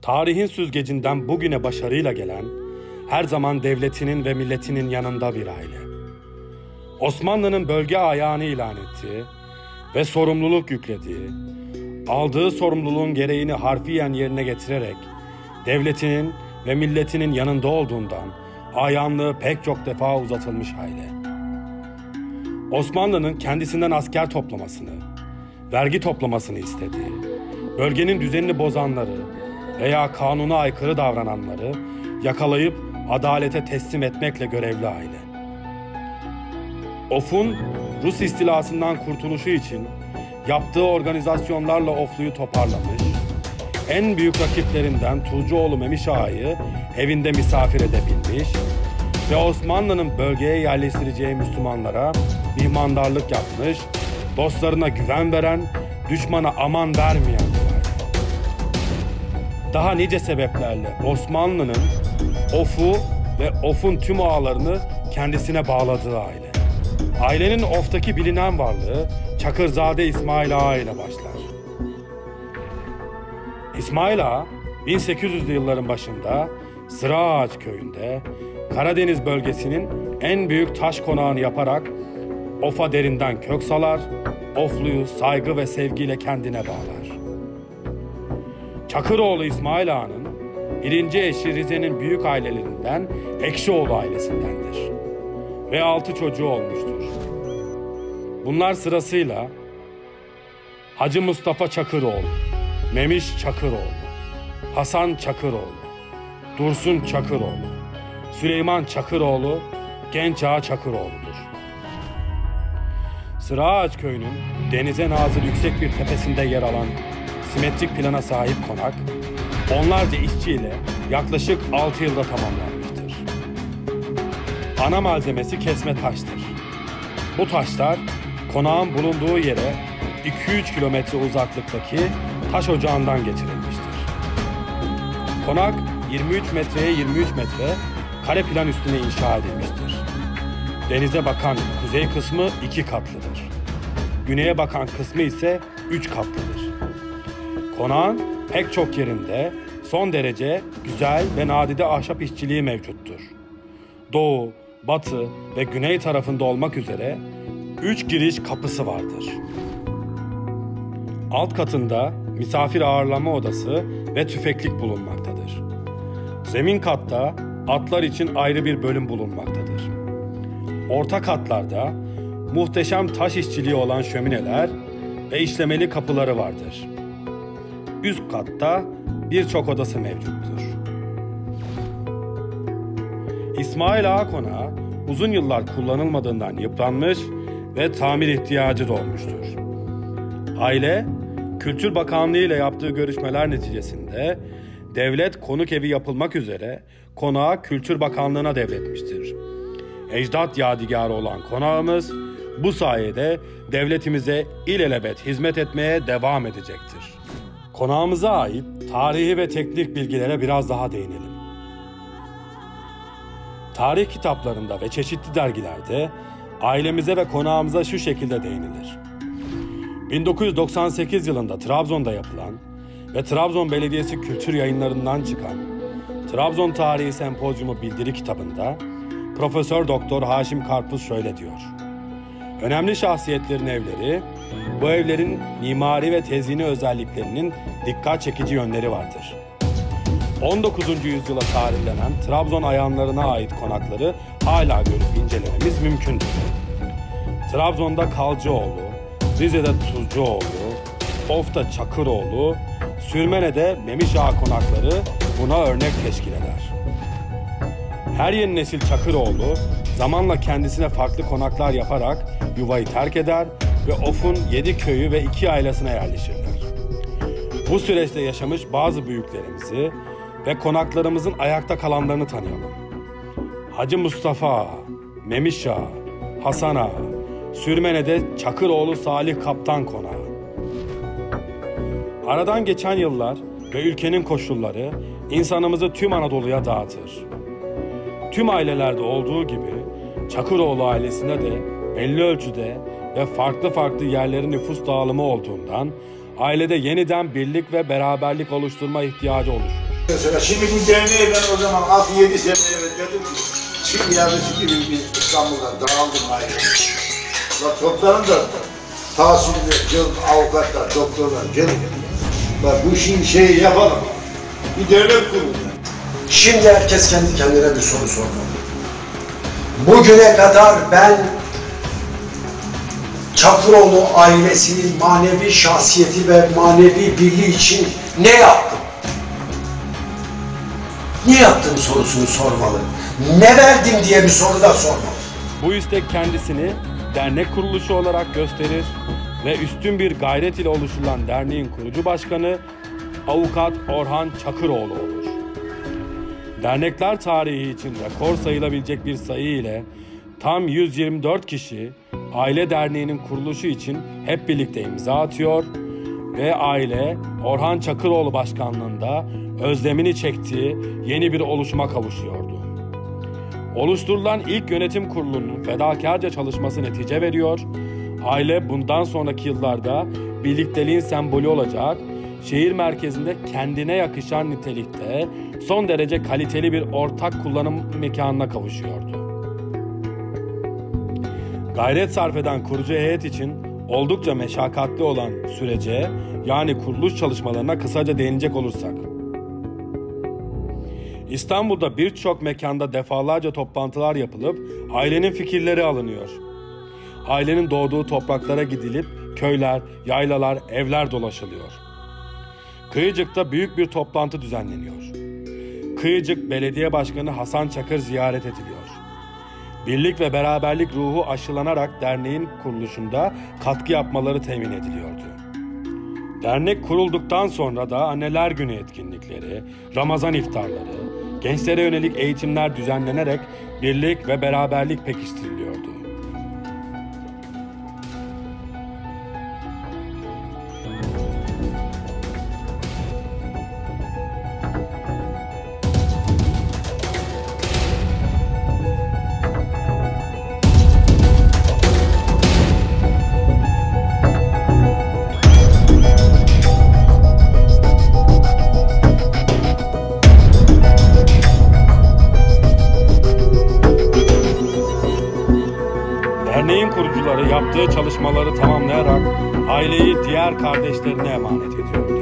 Tarihin süzgecinden bugüne başarıyla gelen, her zaman devletinin ve milletinin yanında bir aile. Osmanlı'nın bölge ayağını ilan ettiği ve sorumluluk yüklediği, aldığı sorumluluğun gereğini harfiyen yerine getirerek devletinin ve milletinin yanında olduğundan ayağınlığı pek çok defa uzatılmış aile. Osmanlı'nın kendisinden asker toplamasını, vergi toplamasını istediği, bölgenin düzenini bozanları veya kanuna aykırı davrananları yakalayıp adalete teslim etmekle görevli aile. Of'un Rus istilasından kurtuluşu için yaptığı organizasyonlarla Oflu'yu toparlamış, en büyük rakiplerinden Tulcuoğlu Memiş Ağa'yı evinde misafir edebilmiş ve Osmanlı'nın bölgeye yerleştireceği Müslümanlara mihmandarlık yapmış, dostlarına güven veren, düşmana aman vermeyen bir aile. Daha nice sebeplerle Osmanlı'nın Of'u ve Of'un tüm ağalarını kendisine bağladığı aile. Ailenin Of'taki bilinen varlığı Çakırzade İsmail Ağa ile başlar. İsmail Ağa 1800'lü yılların başında Sıraağaç köyünde Karadeniz bölgesinin en büyük taş konağını yaparak Of'a derinden kök salar, Oflu'yu saygı ve sevgiyle kendine bağlar. Çakıroğlu İsmail Ağa'nın birinci eşi Rize'nin büyük ailelerinden Ekşioğlu ailesindendir ve 6 çocuğu olmuştur. Bunlar sırasıyla Hacı Mustafa Çakıroğlu, Memiş Çakıroğlu, Hasan Çakıroğlu, Dursun Çakıroğlu, Süleyman Çakıroğlu, Genç Ağa Çakıroğlu'dur. Sıraağaç köyünün denize nazır yüksek bir tepesinde yer alan simetrik plana sahip konak, onlarca işçiyle yaklaşık 6 yılda tamamlanmıştır. Ana malzemesi kesme taştır. Bu taşlar konağın bulunduğu yere 2-3 kilometre uzaklıktaki taş ocağından getirilmiştir. Konak 23 metreye 23 metre kare plan üstüne inşa edilmiştir. Denize bakan kuzey kısmı 2 katlıdır. Güneye bakan kısmı ise 3 katlıdır. Konağın pek çok yerinde son derece güzel ve nadide ahşap işçiliği mevcuttur. Doğu, batı ve güney tarafında olmak üzere 3 giriş kapısı vardır. Alt katında misafir ağırlama odası ve tüfeklik bulunmaktadır. Zemin katta atlar için ayrı bir bölüm bulunmaktadır. Orta katlarda muhteşem taş işçiliği olan şömineler ve işlemeli kapıları vardır. Üst katta birçok odası mevcuttur. İsmail Ağa konağı uzun yıllar kullanılmadığından yıpranmış ve tamir ihtiyacı doğmuştur. Aile, Kültür Bakanlığı ile yaptığı görüşmeler neticesinde devlet konuk evi yapılmak üzere konağı Kültür Bakanlığı'na devretmiştir. Ecdat yadigarı olan konağımız bu sayede devletimize ilelebet hizmet etmeye devam edecektir. Konağımıza ait tarihi ve teknik bilgilere biraz daha değinelim. Tarih kitaplarında ve çeşitli dergilerde ailemize ve konağımıza şu şekilde değinilir. 1998 yılında Trabzon'da yapılan ve Trabzon Belediyesi Kültür Yayınları'ndan çıkan Trabzon Tarihi Sempozyumu bildiri kitabında Profesör Doktor Haşim Karpuz şöyle diyor. Önemli şahsiyetlerin evleri, bu evlerin mimari ve tezini özelliklerinin dikkat çekici yönleri vardır. 19. yüzyıla tarihlenen Trabzon ayanlarına ait konakları hala görüp incelememiz mümkündür. Trabzon'da Kalcıoğlu, Rize'de Tuzcuoğlu, Of'ta Çakıroğlu, Sürmene'de Memiş Ağa konakları buna örnek teşkil eder. Her yeni nesil Çakıroğlu zamanla kendisine farklı konaklar yaparak yuvayı terk eder ve Of'un 7 köyü ve 2 ailesine yerleşirler. Bu süreçte yaşamış bazı büyüklerimizi ve konaklarımızın ayakta kalanlarını tanıyalım. Hacı Mustafa Ağa, Memiş Ağa, Hasan Ağa, Sürmene'de Çakıroğlu Salih Kaptan Konağı. Aradan geçen yıllar ve ülkenin koşulları insanımızı tüm Anadolu'ya dağıtır. Tüm ailelerde olduğu gibi Çakıroğlu ailesinde de belli ölçüde ve farklı yerlerin nüfus dağılımı olduğundan ailede yeniden birlik ve beraberlik oluşturma ihtiyacı oluşur. Mesela şimdi bu derneğe ben o zaman 6-7 sene evet dedim ki Çin yarısı gibi bir İstanbul'dan dağıldım ayrı. Topların da tahsilde avukatlar, doktorlar gelin. Bu şeyi yapalım. Bir devlet kurulu. Şimdi herkes kendi kendine bir soru sormalı. Bugüne kadar ben Çakıroğlu ailesinin manevi şahsiyeti ve manevi birliği için ne yaptım? Ne yaptım sorusunu sormalı. Ne verdim diye bir soru da sormalı. Bu istek kendisini dernek kuruluşu olarak gösterir ve üstün bir gayret ile oluşturulan derneğin kurucu başkanı Avukat Orhan Çakıroğlu olur. Dernekler tarihi için rekor sayılabilecek bir sayı ile tam 124 kişi Aile Derneği'nin kuruluşu için hep birlikte imza atıyor ve aile Orhan Çakıroğlu başkanlığında özlemini çektiği yeni bir oluşuma kavuşuyordu. Oluşturulan ilk yönetim kurulunun fedakarca çalışması netice veriyor. Aile bundan sonraki yıllarda birlikteliğin sembolü olacak, şehir merkezinde kendine yakışan nitelikte son derece kaliteli bir ortak kullanım mekanına kavuşuyordu. Gayret sarf eden kurucu heyet için oldukça meşakkatli olan sürece, yani kuruluş çalışmalarına kısaca değinecek olursak. İstanbul'da birçok mekanda defalarca toplantılar yapılıp ailenin fikirleri alınıyor. Ailenin doğduğu topraklara gidilip köyler, yaylalar, evler dolaşılıyor. Kıyıcık'ta büyük bir toplantı düzenleniyor. Kıyıcık Belediye Başkanı Hasan Çakır ziyaret ediliyor. Birlik ve beraberlik ruhu aşılanarak derneğin kuruluşunda katkı yapmaları temin ediliyordu. Dernek kurulduktan sonra da Anneler Günü etkinlikleri, Ramazan iftarları, gençlere yönelik eğitimler düzenlenerek birlik ve beraberlik pekiştiriliyordu. Derneğin kurucuları yaptığı çalışmaları tamamlayarak aileyi diğer kardeşlerine emanet ediyordu.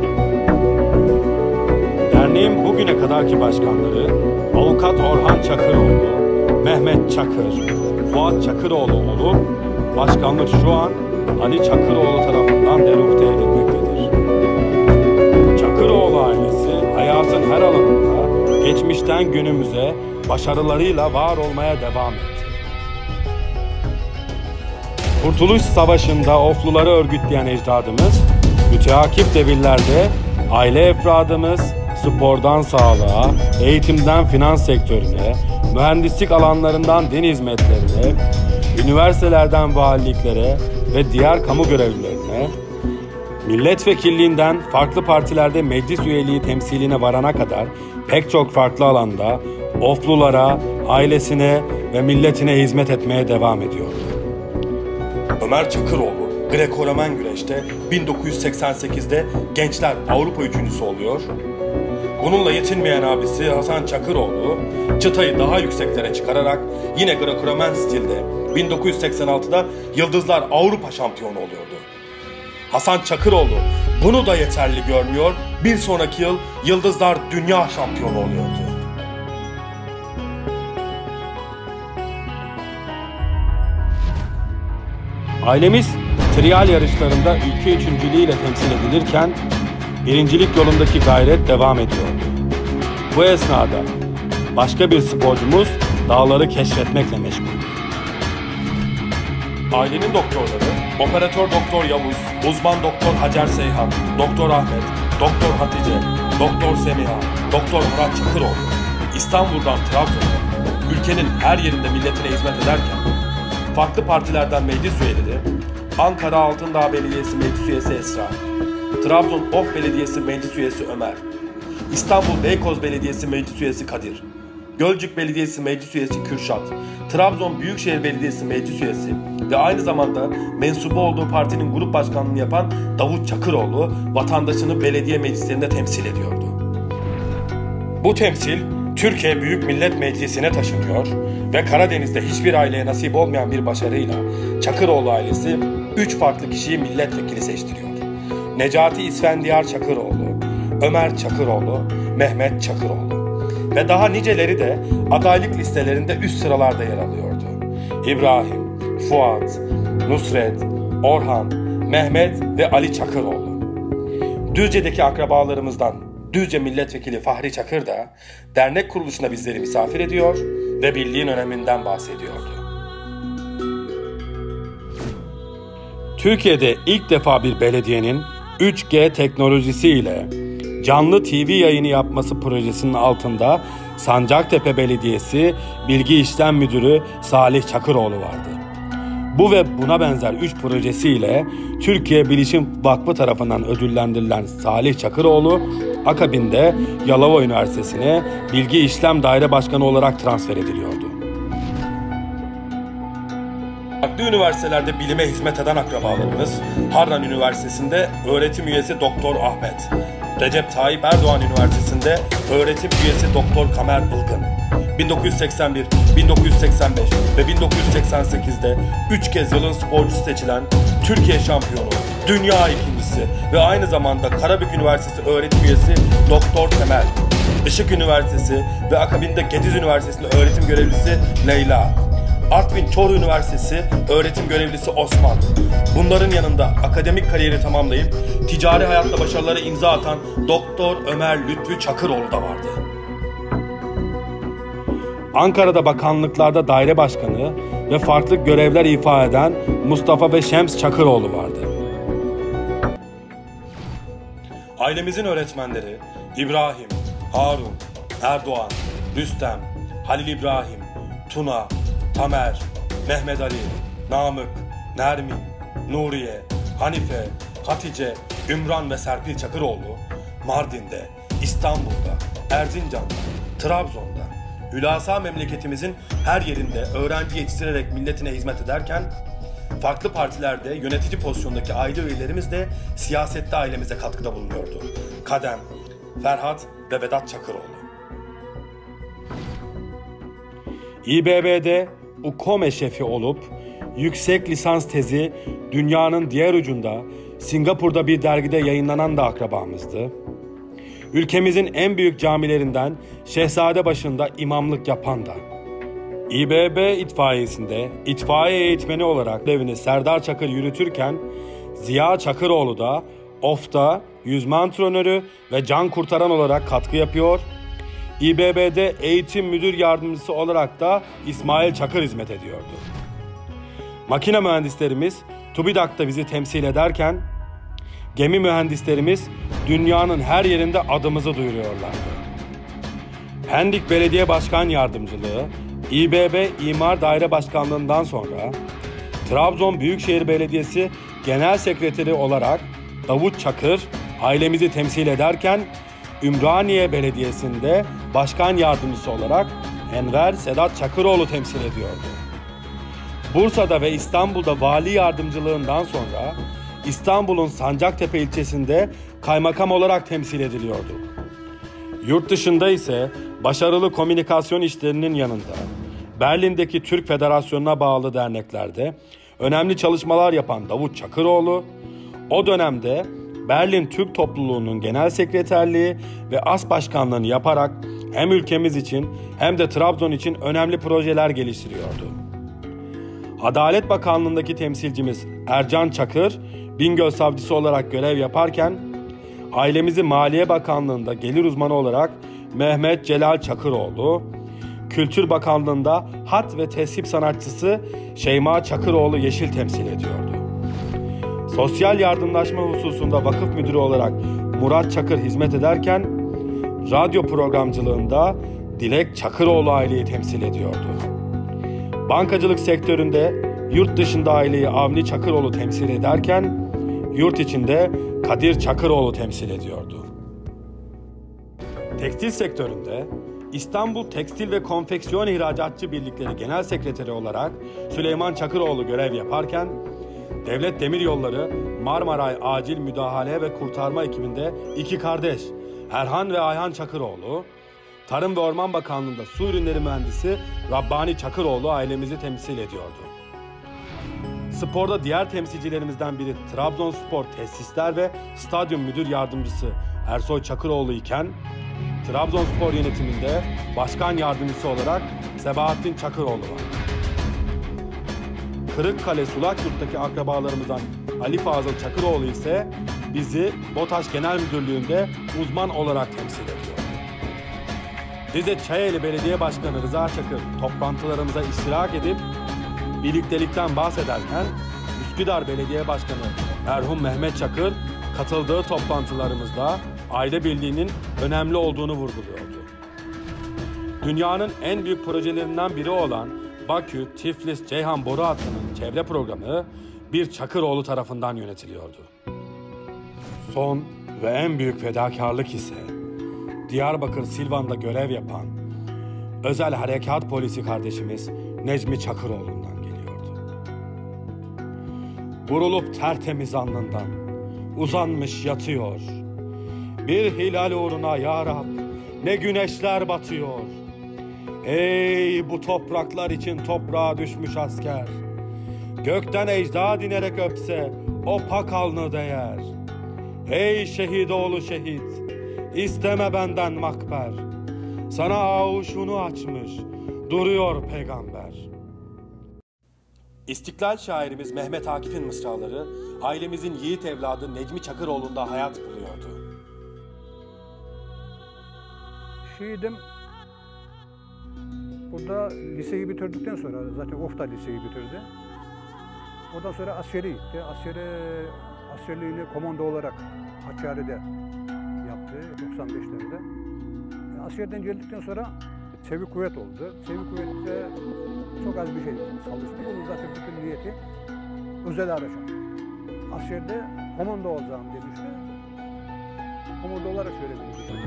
Derneğin bugüne kadarki başkanları Avukat Orhan Çakıroğlu, Mehmet Çakır, Fuat Çakıroğlu olup başkanlık şu an Ali Çakıroğlu tarafından deruhte edilmektedir. Çakıroğlu ailesi hayatın her alanında geçmişten günümüze başarılarıyla var olmaya devam etti. Kurtuluş Savaşı'nda Ofluları örgütleyen ecdadımız, müteakip devirlerde aile efradımız spordan sağlığa, eğitimden finans sektörüne, mühendislik alanlarından din hizmetlerine, üniversitelerden valiliklere ve diğer kamu görevlilerine, milletvekilliğinden farklı partilerde meclis üyeliği temsiline varana kadar pek çok farklı alanda Oflulara, ailesine ve milletine hizmet etmeye devam ediyordu. Ömer Çakıroğlu, Greko-Romen güreşte 1988'de Gençler Avrupa üçüncüsü oluyor. Bununla yetinmeyen abisi Hasan Çakıroğlu, çıtayı daha yükseklere çıkararak yine Greko-Romen stilde 1986'da Yıldızlar Avrupa şampiyonu oluyordu. Hasan Çakıroğlu bunu da yeterli görmüyor, bir sonraki yıl Yıldızlar Dünya şampiyonu oluyordu. Ailemiz trial yarışlarında ülke üçüncülüğüyle temsil edilirken birincilik yolundaki gayret devam ediyordu. Bu esnada başka bir sporcumuz dağları keşfetmekle meşgul. Ailenin doktorları Operatör Doktor Yavuz, Uzman Doktor Hacer Seyhan, Doktor Ahmet, Doktor Hatice, Doktor Semiha, Doktor Murat Çakıroğlu İstanbul'dan Trabzon'a, ülkenin her yerinde milletine hizmet ederken farklı partilerden meclis üyeleri, Ankara Altındağ Belediyesi Meclis Üyesi Esra, Trabzon Of Belediyesi Meclis Üyesi Ömer, İstanbul Beykoz Belediyesi Meclis Üyesi Kadir, Gölcük Belediyesi Meclis Üyesi Kürşat, Trabzon Büyükşehir Belediyesi Meclis Üyesi ve aynı zamanda mensubu olduğu partinin grup başkanlığını yapan Davut Çakıroğlu vatandaşını belediye meclislerinde temsil ediyordu. Bu temsil Türkiye Büyük Millet Meclisi'ne taşınıyor ve Karadeniz'de hiçbir aileye nasip olmayan bir başarıyla Çakıroğlu ailesi 3 farklı kişiyi milletvekili seçtiriyor. Necati İsfendiyar Çakıroğlu, Ömer Çakıroğlu, Mehmet Çakıroğlu ve daha niceleri de adaylık listelerinde üst sıralarda yer alıyordu. İbrahim, Fuat, Nusret, Orhan, Mehmet ve Ali Çakıroğlu. Düzce'deki akrabalarımızdan Düzce Milletvekili Fahri Çakır da dernek kuruluşuna bizleri misafir ediyor ve birliğin öneminden bahsediyordu. Türkiye'de ilk defa bir belediyenin 3G teknolojisiyle canlı TV yayını yapması projesinin altında Sancaktepe Belediyesi Bilgi İşlem Müdürü Salih Çakıroğlu vardı. Bu ve buna benzer 3 projesiyle Türkiye Bilişim Vakfı tarafından ödüllendirilen Salih Çakıroğlu, akabinde Yalova Üniversitesi'ne Bilgi İşlem Daire Başkanı olarak transfer ediliyordu. Farklı üniversitelerde bilime hizmet eden akrabalarımız, Harran Üniversitesi'nde öğretim üyesi Doktor Ahmet, Recep Tayyip Erdoğan Üniversitesi'nde öğretim üyesi Doktor Kamer Ilgın, 1981, 1985 ve 1988'de 3 kez yılın sporcusu seçilen Türkiye şampiyonu, dünya ikincisi ve aynı zamanda Karabük Üniversitesi öğretim üyesi Doktor Temel, Işık Üniversitesi ve akabinde Gediz Üniversitesi'nde öğretim görevlisi Leyla, Artvin Çoruh Üniversitesi öğretim görevlisi Osman. Bunların yanında akademik kariyeri tamamlayıp ticari hayatta başarılara imza atan Doktor Ömer Lütfü Çakıroğlu da vardı. Ankara'da bakanlıklarda daire başkanı ve farklı görevler ifa eden Mustafa ve Şems Çakıroğlu vardı. Ailemizin öğretmenleri İbrahim, Harun, Erdoğan, Rüstem, Halil İbrahim, Tuna, Tamer, Mehmet Ali, Namık, Nermin, Nuriye, Hanife, Hatice, Ümran ve Serpil Çakıroğlu Mardin'de, İstanbul'da, Erzincan'da, Trabzon'da, hülasa memleketimizin her yerinde öğrenci yetiştirerek milletine hizmet ederken, farklı partilerde yönetici pozisyondaki aile üyelerimiz de siyasette ailemize katkıda bulunuyordu. Kadem, Ferhat ve Vedat Çakıroğlu. İBB'de UKOME şefi olup yüksek lisans tezi dünyanın diğer ucunda Singapur'da bir dergide yayınlanan da akrabamızdı. Ülkemizin en büyük camilerinden Şehzadebaşı'nda imamlık yapan da. İBB itfaiyesinde itfaiye eğitmeni olarak görevini Serdar Çakır yürütürken Ziya Çakıroğlu da OF'ta yüzme antrenörü ve can kurtaran olarak katkı yapıyor. İBB'de eğitim müdür yardımcısı olarak da İsmail Çakır hizmet ediyordu. Makine mühendislerimiz TÜBİTAK'ta bizi temsil ederken gemi mühendislerimiz dünyanın her yerinde adımızı duyuruyorlardı. Pendik Belediye Başkan Yardımcılığı, İBB İmar Daire Başkanlığından sonra Trabzon Büyükşehir Belediyesi Genel Sekreteri olarak Davut Çakır ailemizi temsil ederken Ümraniye Belediyesi'nde Başkan Yardımcısı olarak Enver Sedat Çakıroğlu temsil ediyordu. Bursa'da ve İstanbul'da vali yardımcılığından sonra İstanbul'un Sancaktepe ilçesinde kaymakam olarak temsil ediliyordu. Yurt dışında ise başarılı komünikasyon işlerinin yanında Berlin'deki Türk Federasyonu'na bağlı derneklerde önemli çalışmalar yapan Davut Çakıroğlu, o dönemde Berlin Türk Topluluğu'nun genel sekreterliği ve as başkanlığını yaparak hem ülkemiz için hem de Trabzon için önemli projeler geliştiriyordu. Adalet Bakanlığı'ndaki temsilcimiz Ercan Çakır, Bingöl Savcısı olarak görev yaparken, ailemizi Maliye Bakanlığı'nda gelir uzmanı olarak Mehmet Celal Çakıroğlu, Kültür Bakanlığı'nda hat ve tesip sanatçısı Şeyma Çakıroğlu Yeşil temsil ediyordu. Sosyal yardımlaşma hususunda vakıf müdürü olarak Murat Çakır hizmet ederken, radyo programcılığında Dilek Çakıroğlu aileyi temsil ediyordu. Bankacılık sektöründe yurt dışında aileyi Avni Çakıroğlu temsil ederken, yurt içinde Kadir Çakıroğlu temsil ediyordu. Tekstil sektöründe İstanbul Tekstil ve Konfeksiyon İhracatçı Birlikleri Genel Sekreteri olarak Süleyman Çakıroğlu görev yaparken, Devlet Demiryolları Marmaray Acil Müdahale ve Kurtarma ekibinde iki kardeş Erhan ve Ayhan Çakıroğlu, Tarım ve Orman Bakanlığı'nda su ürünleri mühendisi Rabbani Çakıroğlu ailemizi temsil ediyordu. Sporda diğer temsilcilerimizden biri Trabzonspor Tesisler ve Stadyum Müdür Yardımcısı Ersoy Çakıroğlu iken, Trabzonspor yönetiminde başkan yardımcısı olarak Sebahattin Çakıroğlu var. Kırıkkale Sulakyurt'taki akrabalarımızdan Ali Fazıl Çakıroğlu ise bizi BOTAŞ Genel Müdürlüğü'nde uzman olarak temsil ediyor. Rize Çayeli Belediye Başkanı Rıza Çakır toplantılarımıza iştirak edip birliktelikten bahsederken, Üsküdar Belediye Başkanı merhum Mehmet Çakır katıldığı toplantılarımızda aile birliğinin önemli olduğunu vurguluyordu. Dünyanın en büyük projelerinden biri olan Bakü-Tiflis-Ceyhan boru hattının çevre programı bir Çakıroğlu tarafından yönetiliyordu. Son ve en büyük fedakarlık ise Diyarbakır Silvan'da görev yapan özel harekat polisi kardeşimiz Necmi Çakıroğlu'ndan geliyordu. Vurulup tertemiz alnından uzanmış yatıyor. Bir hilal uğruna ya Rab ne güneşler batıyor. Ey bu topraklar için toprağa düşmüş asker. Gökten ecdad inerek öpse o pak alnı değer. Ey şehidoğlu şehit, isteme benden makber. Sana avuşunu açmış duruyor peygamber. İstiklal şairimiz Mehmet Akif'in mısraları ailemizin yiğit evladı Necmi Çakıroğlu'nda hayat buluyordu. Şiidim burada liseyi bitirdikten sonra zaten Of'ta liseyi bitirdi. Ondan sonra askere gitti. Askerliğini komando olarak Hakkari'de yaptı 95'lerde. Askerden geldikten sonra Çevik Kuvvet oldu. Çevik Kuvvet'te çok az bir şey çalıştı. Bunun zaten bütün niyeti özel harekat. Askerde komando olacağım demişti. Komando olarak şöyle demişti.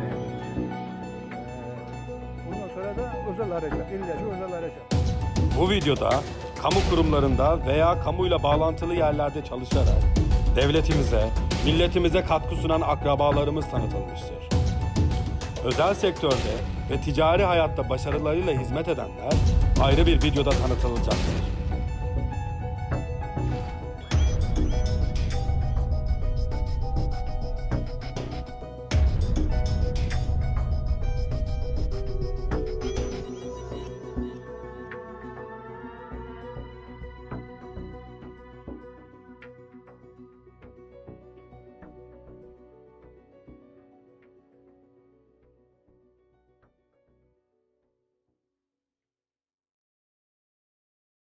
Ondan sonra da özel harekat, illacı özel harekat. Bu videoda kamu kurumlarında veya kamuyla bağlantılı yerlerde çalışarak devletimize, milletimize katkı sunan akrabalarımız tanıtılmıştır. Özel sektörde ve ticari hayatta başarılarıyla hizmet edenler ayrı bir videoda tanıtılacaktır.